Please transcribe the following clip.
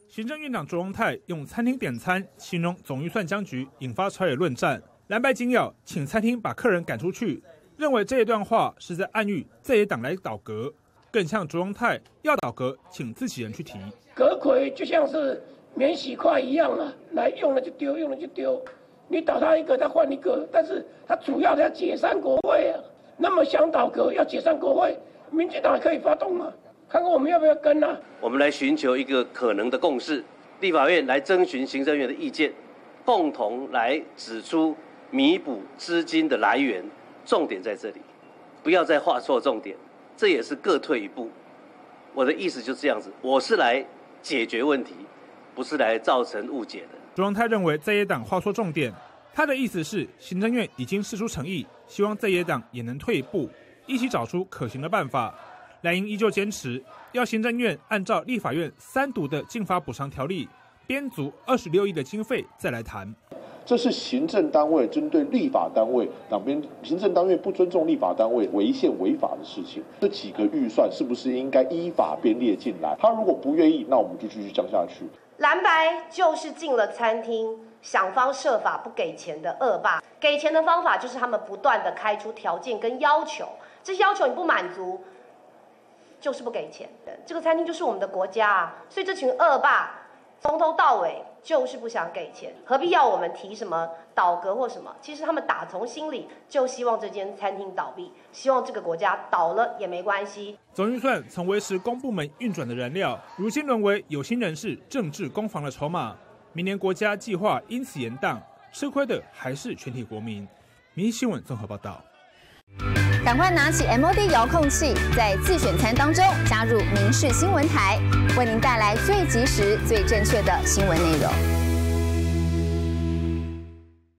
行政院长卓荣泰用餐厅点餐形容总预算僵局，引发朝野论战。蓝白紧咬，请餐厅把客人赶出去，认为这一段话是在暗喻在野党来倒阁，更像卓荣泰要倒阁，请自己人去提。 阁揆就像是免洗筷一样啊，来用了就丢，用了就丢。你倒他一个，他换一个，但是他主要的要解散国会啊。那么想倒阁要解散国会，民进党还可以发动吗？看看我们要不要跟啊？ 我们来寻求一个可能的共识，立法院来征询行政院的意见，共同来指出弥补资金的来源，重点在这里，不要再画错重点，这也是各退一步。我的意思就是这样子，我是来解决问题，不是来造成误解的。 卓荣泰认为在野党画错重点，他的意思是行政院已经释出诚意，希望在野党也能退一步，一起找出可行的办法。蓝营依旧坚持要行政院按照立法院3读的竞发补偿条例编足26亿的经费再来谈。 这是行政单位针对立法单位，两边行政单位不尊重立法单位，违宪违法的事情。这几个预算是不是应该依法编列进来？他如果不愿意，那我们就继续降下去。 蓝白就是进了餐厅，想方设法不给钱的恶霸。给钱的方法就是他们不断的开出条件跟要求，这些要求你不满足，就是不给钱。这个餐厅就是我们的国家啊，所以这群恶霸从头到尾就是不想给钱，何必要我们提什么倒阁或什么？其实他们打从心里就希望这间餐厅倒闭，希望这个国家倒了也没关系。 总预算曾维持公部门运转的燃料，如今沦为有心人士政治攻防的筹码。明年国家计划因此延宕，吃亏的还是全体国民。民意新闻综合报道。 赶快拿起 MOD 遥控器，在自选餐当中加入民视新闻台，为您带来最及时、最正确的新闻内容。